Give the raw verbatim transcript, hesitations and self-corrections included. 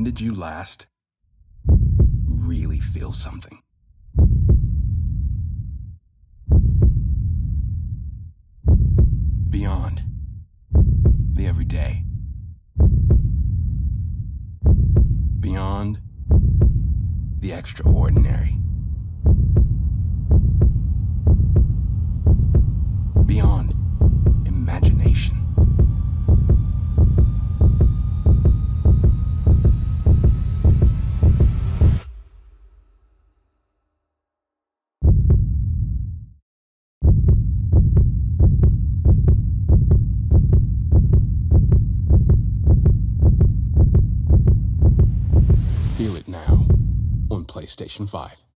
When did you last really feel something? Beyond the everyday. Beyond the extraordinary. Beyond imagination. Feel it now on PlayStation five.